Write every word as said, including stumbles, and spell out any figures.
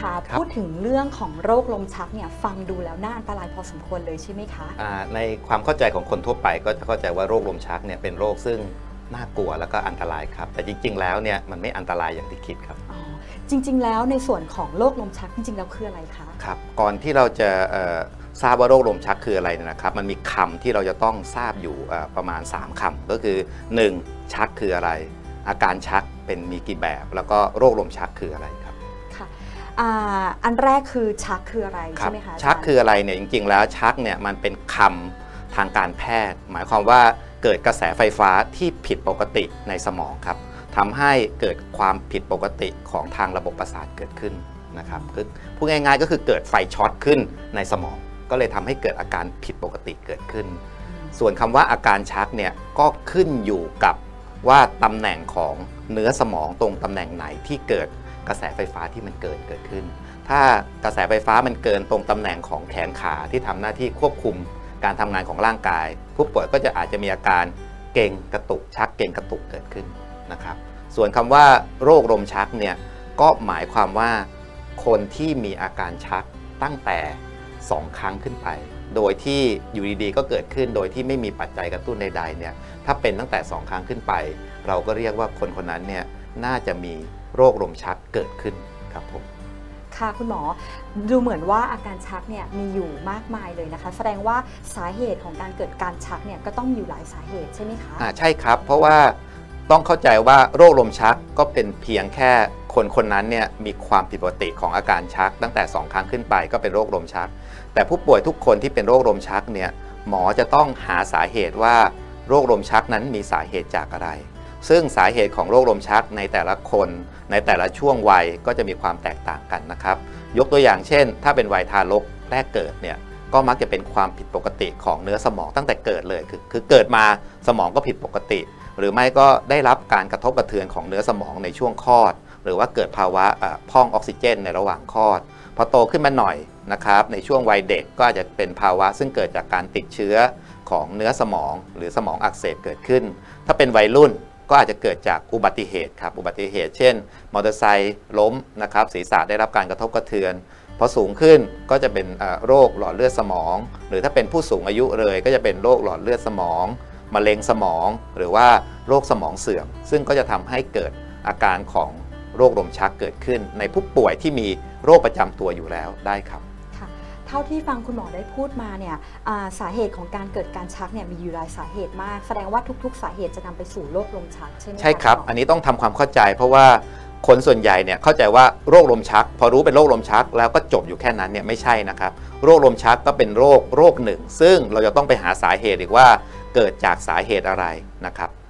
คะพูดถึงเรื่องของโรคลมชักเนี่ยฟังดูแล้วน่าอันตรายพอสมควรเลยใช่ไหมคะในความเข้าใจของคนทั่วไปก็จะเข้าใจว่าโรคลมชักเนี่ยเป็นโรคซึ่งน่ากลัวแล้วก็อันตรายครับแต่จริงๆแล้วเนี่ยมันไม่อันตรายอย่างที่คิดครับอ๋อจริงๆแล้วในส่วนของโรคลมชักจริงๆแล้วคืออะไรคะครับก่อนที่เราจะทราบว่าโรคลมชักคืออะไรนะครับมันมีคำที่เราจะต้องทราบอยู่ประมาณสามคำก็คือหนึ่งชักคืออะไรอาการชักเป็นมีกี่แบบแล้วก็โรคลมชักคืออะไรครับค่ะอันแรกคือชักคืออะไรใช่ไหมคะชักคืออะไรเนี่ยจริงๆแล้วชักเนี่ยมันเป็นคำทางการแพทย์หมายความว่าเกิดกระแสไฟฟ้าที่ผิดปกติในสมองครับทำให้เกิดความผิดปกติของทางระบบประสาทเกิดขึ้นนะครับคือพูดง่ายๆก็คือเกิดไฟช็อตขึ้นในสมองก็เลยทำให้เกิดอาการผิดปกติเกิดขึ้นส่วนคำว่าอาการชักเนี่ยก็ขึ้นอยู่กับว่าตำแหน่งของเนื้อสมองตรงตำแหน่งไหนที่เกิดกระแสไฟฟ้าที่มันเกินเกิดขึ้นถ้ากระแสไฟฟ้ามันเกินตรงตำแหน่งของแขนขาที่ทำหน้าที่ควบคุมการทำงานของร่างกายผู้ป่วยก็จะอาจจะมีอาการเกร็งกระตุกชักเกร็งกระตุกเกิดขึ้นนะครับส่วนคำว่าโรคลมชักเนี่ยก็หมายความว่าคนที่มีอาการชักตั้งแต่สองครั้งขึ้นไปโดยที่อยู่ดีๆก็เกิดขึ้นโดยที่ไม่มีปัจจัยกระตุ้นใดๆเนี่ยถ้าเป็นตั้งแต่สองครั้งขึ้นไปเราก็เรียกว่าคนคนนั้นเนี่ยน่าจะมีโรคลมชักเกิดขึ้นครับผมค่ะคุณหมอดูเหมือนว่าอาการชักเนี่ยมีอยู่มากมายเลยนะคะแสดงว่าสาเหตุของการเกิดการชักเนี่ยก็ต้องมีอยู่หลายสาเหตุใช่ไหมคะอ่าใช่ครับเพราะว่าต้องเข้าใจว่าโรคลมชักก็เป็นเพียงแค่คนคนนั้นเนี่ยมีความผิดปกติของอาการชักตั้งแต่สองครั้งขึ้นไปก็เป็นโรคลมชักแต่ผู้ป่วยทุกคนที่เป็นโรคลมชักเนี่ยหมอจะต้องหาสาเหตุว่าโรคลมชักนั้นมีสาเหตุจากอะไรซึ่งสาเหตุของโรคลมชักในแต่ละคนในแต่ละช่วงวัยก็จะมีความแตกต่างกันนะครับยกตัวอย่างเช่นถ้าเป็นวัยทารกแรกเกิดเนี่ยก็มักจะเป็นความผิดปกติของเนื้อสมองตั้งแต่เกิดเลยคือคือเกิดมาสมองก็ผิดปกติหรือไม่ก็ได้รับการกระทบกระเทือนของเนื้อสมองในช่วงคลอดหรือว่าเกิดภาวะพร่องออกซิเจนในระหว่างคลอดพอโตขึ้นมาหน่อยนะครับในช่วงวัยเด็กก็อาจจะเป็นภาวะซึ่งเกิดจากการติดเชื้อของเนื้อสมองหรือสมองอักเสบเกิดขึ้นถ้าเป็นวัยรุ่นก็อาจจะเกิดจากอุบัติเหตุครับอุบัติเหตุเช่นมอเตอร์ไซค์ล้มนะครับศีรษะได้รับการกระทบกระเทือนพอสูงขึ้นก็จะเป็นโรคหลอดเลือดสมองหรือถ้าเป็นผู้สูงอายุเลยก็จะเป็นโรคหลอดเลือดสมองมะเร็งสมองหรือว่าโรคสมองเสื่อมซึ่งก็จะทำให้เกิดอาการของโรคลมชักเกิดขึ้นในผู้ป่วยที่มีโรคประจำตัวอยู่แล้วได้ครับเท่าที่ฟังคุณหมอได้พูดมาเนี่ยสาเหตุของการเกิดการชักเนี่ยมีอยู่หลายสาเหตุมากแสดงว่าทุกๆสาเหตุจะนำไปสู่โรคลมชักใช่ไหมใช่ครับอันนี้ต้องทำความเข้าใจเพราะว่าคนส่วนใหญ่เนี่ยเข้าใจว่าโรคลมชักพอรู้เป็นโรคลมชักแล้วก็จบอยู่แค่นั้นเนี่ยไม่ใช่นะครับโรคลมชักก็เป็นโรคโรคหนึ่งซึ่งเราจะต้องไปหาสาเหตุอีกว่าเกิดจากสาเหตุอะไรนะครับ